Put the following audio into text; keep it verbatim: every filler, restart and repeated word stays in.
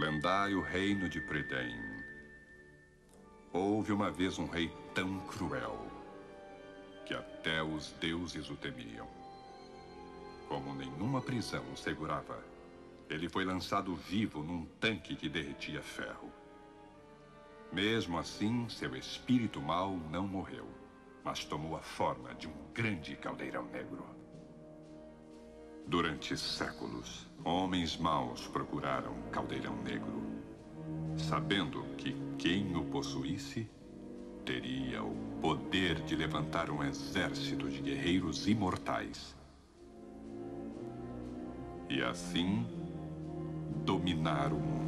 lendário reino de Prydain, houve uma vez um rei tão cruel que até os deuses o temiam. Como nenhuma prisão o segurava, ele foi lançado vivo num tanque que derretia ferro. Mesmo assim, seu espírito mau não morreu, mas tomou a forma de um grande caldeirão negro. Durante séculos, homens maus procuraram o Caldeirão Negro, sabendo que quem o possuísse teria o poder de levantar um exército de guerreiros imortais. E assim, dominar o mundo.